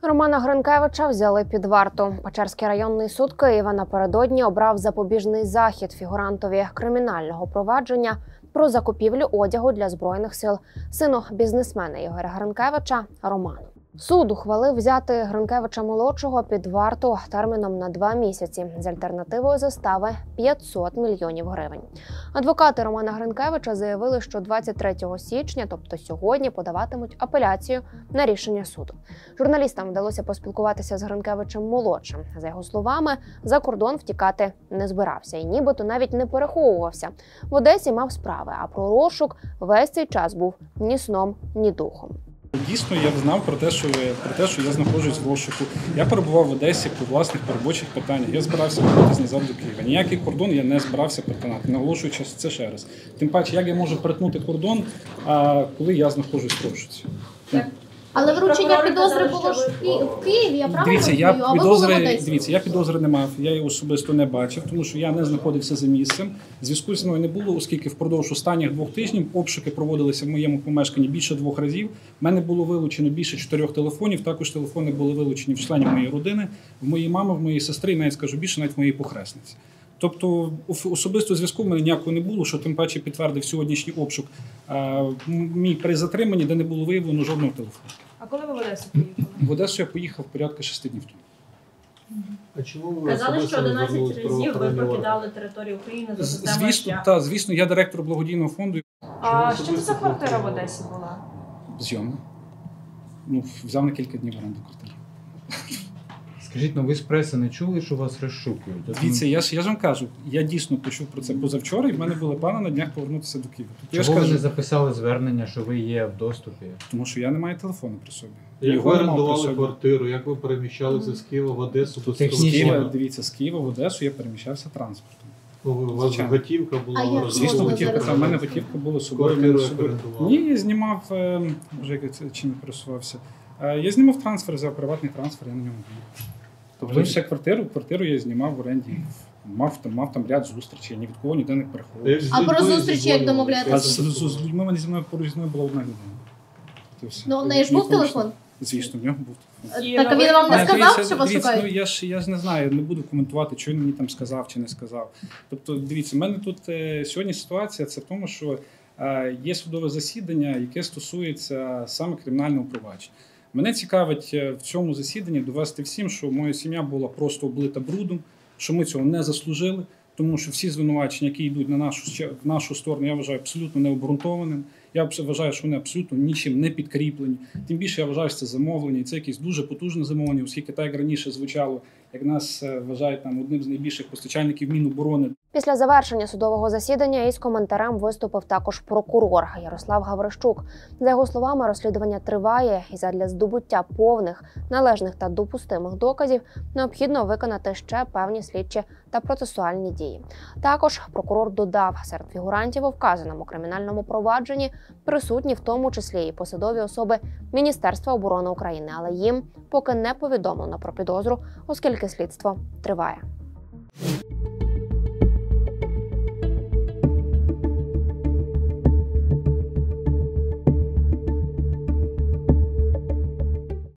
Романа Гринкевича взяли під варту. Печерський районний суд Києва напередодні обрав запобіжний захід фігурантові кримінального провадження про закупівлю одягу для Збройних сил сину бізнесмена Ігоря Гринкевича Роману. Суд ухвалив взяти Гринкевича-молодшого під варту терміном на 2 місяці з альтернативою застави 500 мільйонів гривень. Адвокати Романа Гринкевича заявили, що 23 січня, тобто сьогодні, подаватимуть апеляцію на рішення суду. Журналістам вдалося поспілкуватися з Гринкевичем-молодшим. За його словами, за кордон втікати не збирався і нібито навіть не переховувався. В Одесі мав справи, а про розшук весь цей час був ні сном, ні духом. Дійсно, я знав про те, що я знаходжусь в розшуку. Я перебував в Одесі по власних робочих питаннях. Я збирався повернутися назад до Києва. Ніякий кордон я не збирався перетинати, наголошуючи це ще раз. Тим паче, як я можу перетнути кордон, коли я знаходжусь в розшуці. Але вручення підозри було ж в Києві, я правильно розумію? Дивіться, я підозри не мав, я її особисто не бачив, тому що я не знаходився за місцем. Зв'язку зі мною не було, оскільки впродовж останніх 2 тижнів обшуки проводилися в моєму помешканні більше 2 разів. В мене було вилучено більше 4 телефонів, також телефони були вилучені в членів моєї родини, в моєї мами, в моєї сестри, і навіть скажу більше, навіть в моєї похресниці. Тобто особисто зв'язку в мене ніякого не було, що тим паче підтвердив сьогоднішній обшук мій при затриманні, де не було виявлено жодного телефону. А коли ви в Одесу поїхали? В Одесу я поїхав порядка 6 днів тому. А чому ви казали, що 11 разів ви покидали територію України за системою? Звісно, я директор благодійного фонду. А що це за квартира в Одесі була? Зйомна. Взяв на кілька днів в оренду квартиру. Скажіть, ви з преси не чули, що вас розшукують? Дивіться, я ж вам кажу, я дійсно почув про це позавчора, і в мене були плани на днях повернутися до Києва. Чого ви не записали звернення, що ви є в доступі? Тому що я не маю телефону при собі. Як ви орендували квартиру, як ви переміщалися з Києва в Одесу до Києва? Дивіться, з Києва в Одесу я переміщався транспортом. У вас готівка була? Звісно, готівка. У мене готівка була з собою. Ні, я знімав, вже чим я пересувався. Я знімав трансфер, взяв приватний трансфер, я на ньому був. Тобто ще квартиру я знімав в оренді. Мав там ряд зустрічей, ні від кого ніде не переховував. А про зустрічі як домовляєтеся? З людьми поруч зі мною була одна людина. Ну, в неї ж був телефон? Звісно, в нього був телефон. Так, а він вам не сказав, що вас шукають? Я ж не знаю, не буду коментувати, що він мені там сказав чи не сказав. Тобто, дивіться, в мене тут сьогодні ситуація, це в тому, що є судове засідання, яке стосується саме кримінального провадження. Мене цікавить в цьому засіданні довести всім, що моя сім'я була просто облита брудом, що ми цього не заслужили, тому що всі звинувачення, які йдуть в нашу сторону, я вважаю абсолютно необґрунтованим. Я вважаю, що вони абсолютно нічим не підкріплені. Тим більше я вважаю, що це замовлення, і це якесь дуже потужне замовлення, оскільки так, як раніше звучало, як нас вважають одним з найбільших постачальників Міноборони. Після завершення судового засідання із коментарем виступив також прокурор Ярослав Гаврищук. За його словами, розслідування триває, і задля здобуття повних, належних та допустимих доказів необхідно виконати ще певні слідчі та процесуальні дії. Також прокурор додав, серед фігурантів у вказаному кримінальному провадженні присутні в тому числі і посадові особи Міністерства оборони України, але їм поки не повідомлено про підозру, оскільки слідство триває.